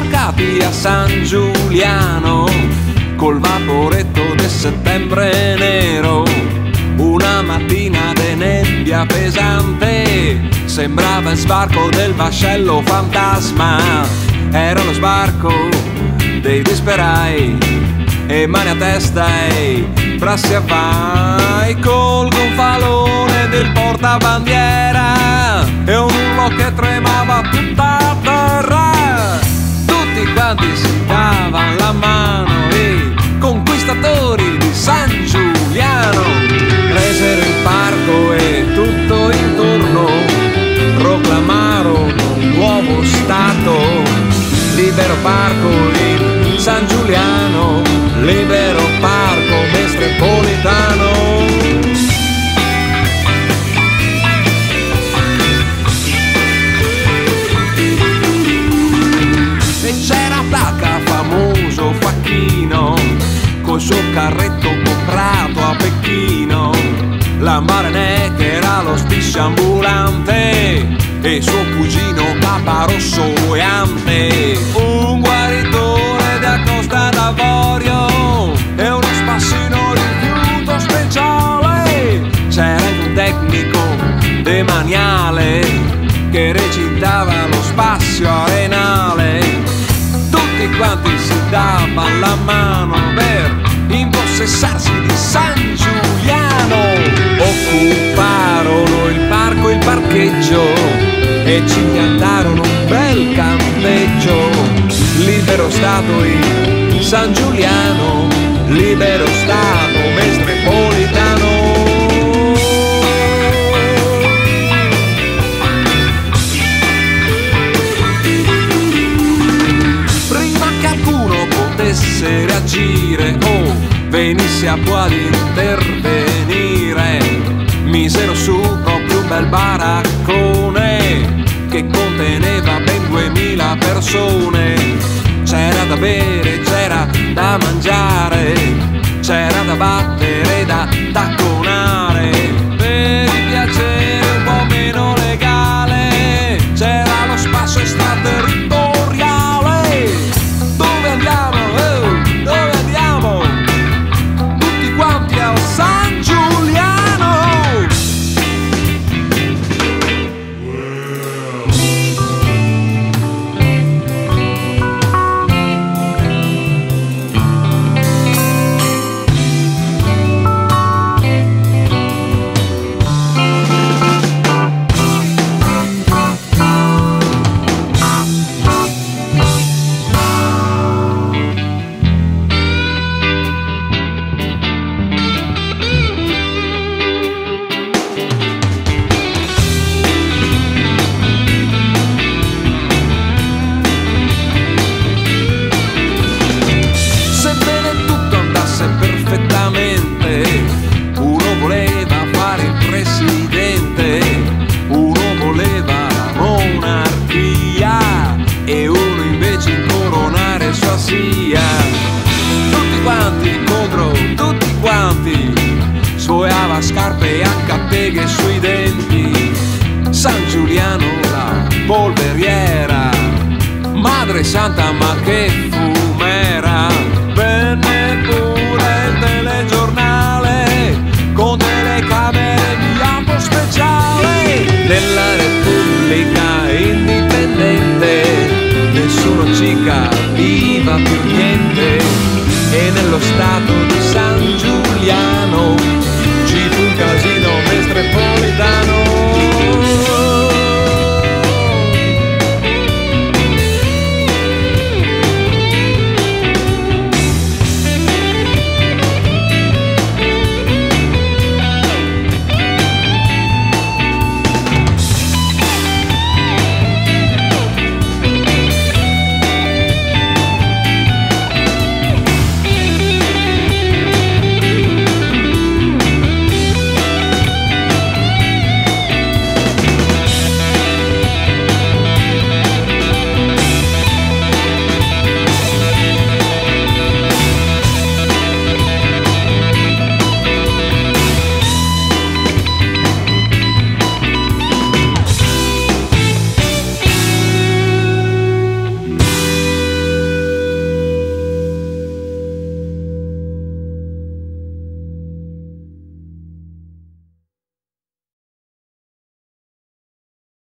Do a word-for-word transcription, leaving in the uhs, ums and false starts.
sbarcati a San Giuliano col vaporetto del settembre nero. Una mattina de nebbia pesante sembrava il sbarco del vascello fantasma. Era lo sbarco dei disperai e mani a testa e braccia vai col gonfalone del portabandiera e un urlo che tremava tutta a terra. Tutti quanti si davano la mano e conquistatori di San Giuliano presero il parco e tutto intorno proclamarono un nuovo stato. Libero parco in San Giuliano, libero parco metropolitano. E c'era Placca, famoso facchino, col suo carretto comprato a Pechino. La Marenè che era lo strisciambulante e suo cugino Caparosso e Ante. Un guaritore da Costa d'Avorio e uno spassino rifiuto speciale. C'era anche un tecnico demaniale che recitava lo spazio arenale. Tutti quanti si davano la mano per impossessarsi di San Giuliano. Occuparono il parco e il parcheggio e ci piantarono un bel campeggio. Libero stato in San Giuliano, libero stato metropolitano. Prima che qualcuno potesse reagire o venisse a qua ad intervenire, misero su proprio un bel baraccone che conteneva ben duemila persone. C'era da bere, c'era da mangiare, c'era da battere, da tacconare. Per il piacere un po' meno legale c'era lo spasso extraterritoriale. Dove andiamo? Oh, dove andiamo? Tutti quanti al San Giuliano. Uno voleva fare il presidente, uno voleva la monarchia e uno invece incoronare sua sia. Tutti quanti contro tutti quanti, sfoiava scarpe e anche a pieghe sui denti. San Giuliano la polveriera, Madre Santa ma che fu